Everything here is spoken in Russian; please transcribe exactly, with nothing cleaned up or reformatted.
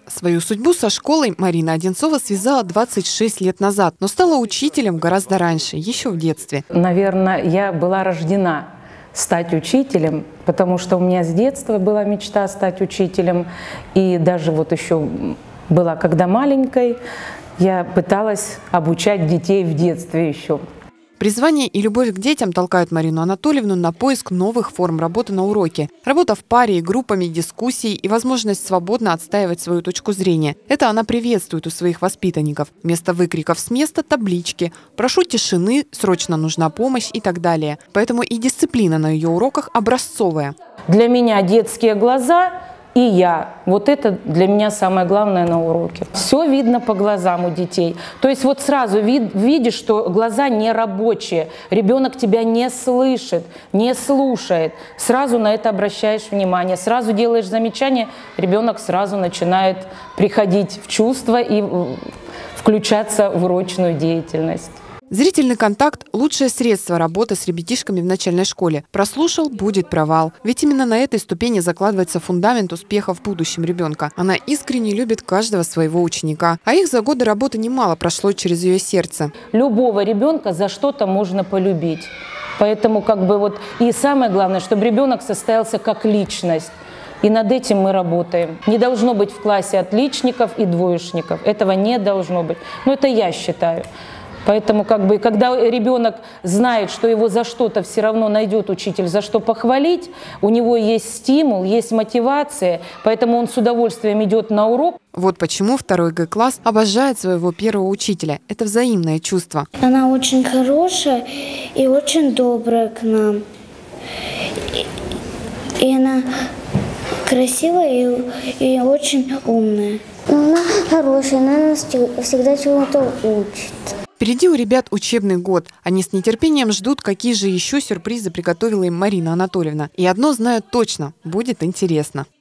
Свою судьбу со школой Марина Одинцова связала двадцать шесть лет назад, но стала учителем гораздо раньше, еще в детстве. Наверное, я была рождена стать учителем, потому что у меня с детства была мечта стать учителем. И даже вот еще была, когда маленькой, я пыталась обучать детей в детстве еще. Призвание и любовь к детям толкают Марину Анатольевну на поиск новых форм работы на уроке. Работа в паре и группами, дискуссии и возможность свободно отстаивать свою точку зрения. Это она приветствует у своих воспитанников. Вместо выкриков с места – таблички «Прошу тишины», «Срочно нужна помощь» и так далее. Поэтому и дисциплина на ее уроках образцовая. Для меня детские глаза и я. Вот это для меня самое главное на уроке. Все видно по глазам у детей. То есть вот сразу вид, видишь, что глаза не рабочие. Ребенок тебя не слышит, не слушает. Сразу на это обращаешь внимание. Сразу делаешь замечание, ребенок сразу начинает приходить в чувство и включаться в урочную деятельность. Зрительный контакт – лучшее средство работы с ребятишками в начальной школе. Прослушал – будет провал. Ведь именно на этой ступени закладывается фундамент успеха в будущем ребенка. Она искренне любит каждого своего ученика. А их за годы работы немало прошло через ее сердце. Любого ребенка за что-то можно полюбить. Поэтому как бы вот и самое главное, чтобы ребенок состоялся как личность. И над этим мы работаем. Не должно быть в классе отличников и двоечников. Этого не должно быть. Но это я считаю. Поэтому, как бы, когда ребенок знает, что его за что-то все равно найдет учитель, за что похвалить, у него есть стимул, есть мотивация, поэтому он с удовольствием идет на урок. Вот почему второй Г-класс обожает своего первого учителя. Это взаимное чувство. Она очень хорошая и очень добрая к нам. И она красивая и, и очень умная. Она хорошая, она нас всегда чему-то учит. Впереди у ребят учебный год. Они с нетерпением ждут, какие же еще сюрпризы приготовила им Марина Анатольевна. И одно знают точно – будет интересно.